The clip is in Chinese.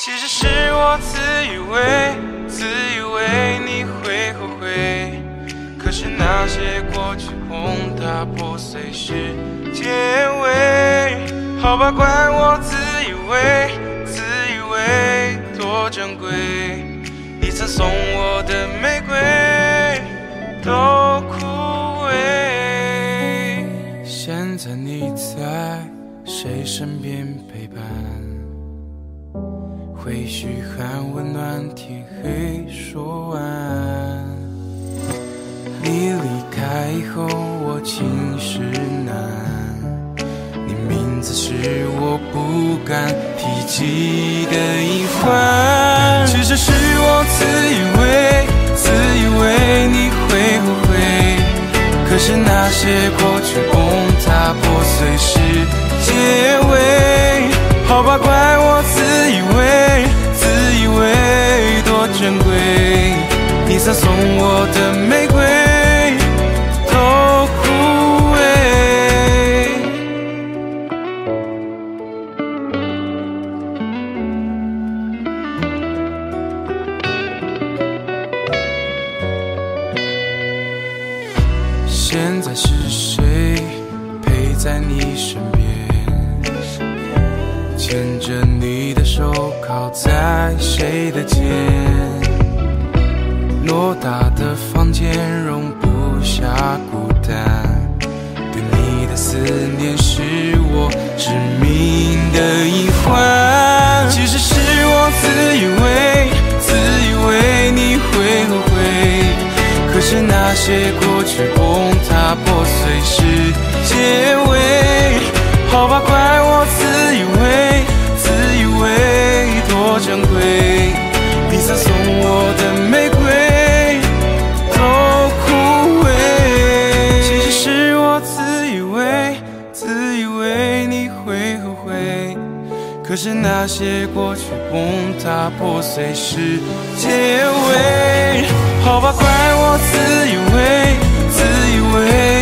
其实是我自以为你会后悔，可是那些过去崩塌破碎是结尾。好吧，怪我自以为多珍贵，你曾送我的玫瑰都枯萎。现在你在谁身边陪伴？会嘘寒问暖，天黑说晚安。你离开以后，我寝食难，你名字是我不敢提起的隐患。其实是我自以为你会后悔，可是那些过去崩塌破碎是结尾。好吧，怪我自以为多珍贵，你曾送我的玫瑰都枯萎。现在是谁陪在你身边？牵着你的手，靠在谁的肩？偌大的房间容不下孤单，对你的思念是我致命的隐患。其实是我自以为你会后悔，可是那些过去崩塌破碎是结尾。好吧，怪我自以为多珍贵，你曾送我的玫瑰都枯萎。其实是我自以为你会后悔，可是那些过去崩塌破碎是结尾。好吧，怪我自以为